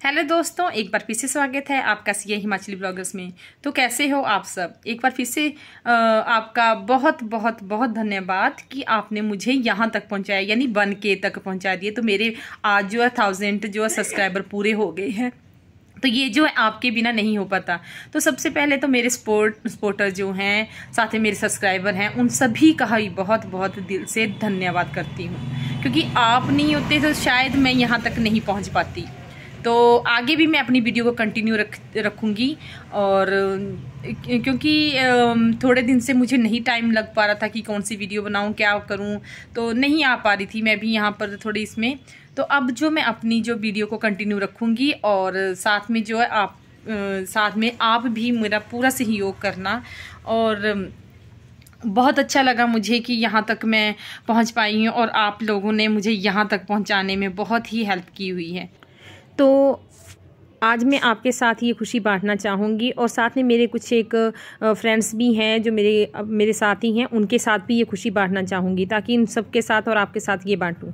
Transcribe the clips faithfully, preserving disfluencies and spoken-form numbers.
Hello दोस्तों, एक बार फिर से स्वागत है आपका सीए हिमाचली ब्लॉगर्स में। तो कैसे हो आप सब? एक बार फिर से आ, आपका बहुत बहुत बहुत धन्यवाद कि आपने मुझे यहाँ तक पहुँचाया, यानी वन के तक पहुँचा दिए। तो मेरे आज जो है थाउजेंड जो है सब्सक्राइबर पूरे हो गए हैं। तो ये जो है आपके बिना नहीं हो पाता। तो सबसे पहले तो मेरे स्पोर्ट स्पोर्टर जो हैं, साथ में मेरे सब्सक्राइबर हैं, उन सभी का ही बहुत बहुत दिल से धन्यवाद करती हूँ, क्योंकि आप नहीं होते तो शायद मैं यहाँ तक नहीं पहुँच पाती। तो आगे भी मैं अपनी वीडियो को कंटिन्यू रख रखूँगी। और क्योंकि थोड़े दिन से मुझे नहीं टाइम लग पा रहा था कि कौन सी वीडियो बनाऊँ, क्या करूँ, तो नहीं आ पा रही थी मैं भी यहाँ पर थोड़ी इसमें। तो अब जो मैं अपनी जो वीडियो को कंटिन्यू रखूँगी और साथ में जो है आप साथ में आप भी मेरा पूरा सहयोग करना। और बहुत अच्छा लगा मुझे कि यहाँ तक मैं पहुँच पाई हूँ और आप लोगों ने मुझे यहाँ तक पहुँचाने में बहुत ही हेल्प की हुई है। तो आज मैं आपके साथ ये खुशी बांटना चाहूँगी और साथ में मेरे कुछ एक फ्रेंड्स भी हैं जो मेरे मेरे साथी हैं, उनके साथ भी ये खुशी बांटना चाहूँगी, ताकि इन सब के साथ और आपके साथ ये बांटूँ।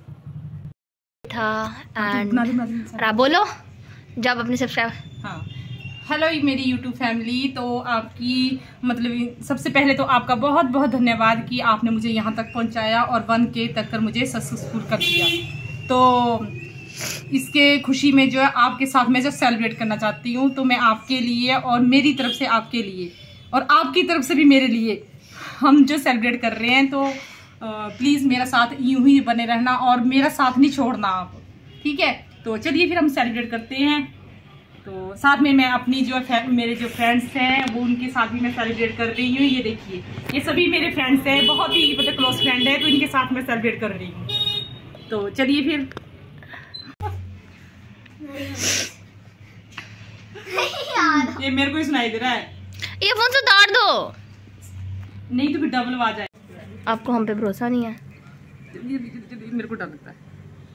एंड आप बोलो जब अपने सब्सक्राइब। हाँ, हेलो मेरी यूट्यूब फैमिली। तो आपकी मतलब सबसे पहले तो आपका बहुत बहुत धन्यवाद कि आपने मुझे यहाँ तक पहुँचाया और वन के तक कर मुझे सक्सेसफुल कर दिया। तो इसके खुशी में जो है आपके साथ मैं जो सेलिब्रेट करना चाहती हूँ, तो मैं आपके लिए और मेरी तरफ से आपके लिए और आपकी तरफ से भी मेरे लिए हम जो सेलिब्रेट कर रहे हैं। तो प्लीज़ मेरा साथ यूं ही बने रहना और मेरा साथ नहीं छोड़ना आप, ठीक है? तो चलिए फिर हम सेलिब्रेट करते हैं। तो साथ में मैं अपनी जो मेरे जो फ्रेंड्स हैं वो उनके साथ भी मैं सेलिब्रेट कर रही हूँ। ये देखिए, ये सभी मेरे फ्रेंड्स हैं, बहुत ही मतलब क्लोज फ्रेंड है, तो इनके साथ मैं सेलिब्रेट कर रही हूँ। तो चलिए फिर। ये मेरे को ही सुनाई दे रहा है, ये फोन से उतार दो, नहीं तो फिर डबल आवाज आए। आपको हम पे भरोसा नहीं है? मेरे को डर लगता है।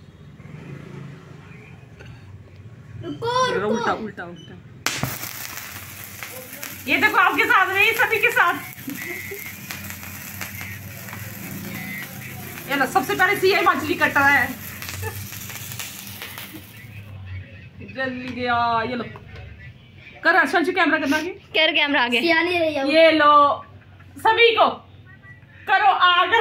रुको, रुको। उल्टा उल्टा उल्टा ये देखो आपके साथ नहीं, सभी के साथ। ये लो, सबसे पहले सीए मछली कट रहा है। जल्दी गया। ये लो कर संशु कैमरा करना आगे, कर कैमरा आगे। ये लो सभी को करो आगे।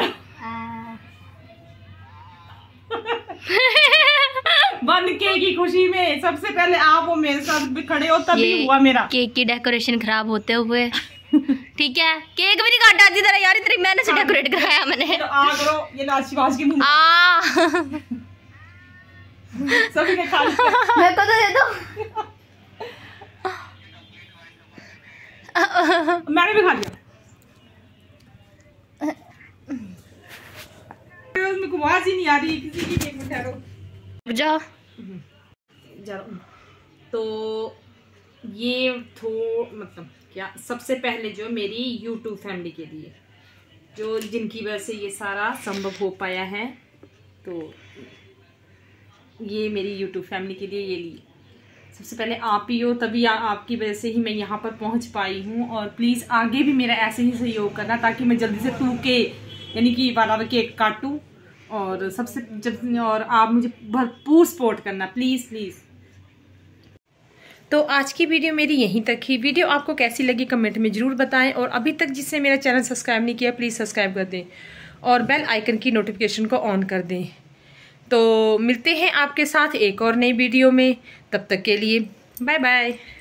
वन के की खुशी में सबसे पहले आप वो मेरे साथ भी खड़े हो, तभी हुआ मेरा केक की डेकोरेशन खराब होते हुए। ठीक है, केक भी नहीं काटा अच्छी तरह यार, इतनी मेहनत से डेकोरेट कराया मैंने। तो आ करो, ये लाशिवाज के मुंह आ सभी ने खा लिया। मेरे को तो दे दो। मैंने भी खा लिया। उसमें आवाज ही नहीं आ रही किसी की। केक में ठहरो जा जा। तो ये थो मतलब क्या, सबसे पहले जो मेरी यूट्यूब फैमिली के लिए, जो जिनकी वजह से ये सारा संभव हो पाया है, तो ये मेरी यूट्यूब फैमिली के लिए ये लिए सबसे पहले आप ही हो, तभी आ, आपकी वजह से ही मैं यहाँ पर पहुँच पाई हूँ। और प्लीज़ आगे भी मेरा ऐसे ही सहयोग करना, ताकि मैं जल्दी से टू के यानी कि बारह केक काटूँ। और सबसे जल्दी, और आप मुझे भरपूर सपोर्ट करना प्लीज़ प्लीज़। तो आज की वीडियो मेरी यहीं तक ही। वीडियो आपको कैसी लगी कमेंट में ज़रूर बताएं, और अभी तक जिसने मेरा चैनल सब्सक्राइब नहीं किया प्लीज़ सब्सक्राइब कर दें और बेल आइकन की नोटिफिकेशन को ऑन कर दें। तो मिलते हैं आपके साथ एक और नई वीडियो में, तब तक के लिए बाय बाय।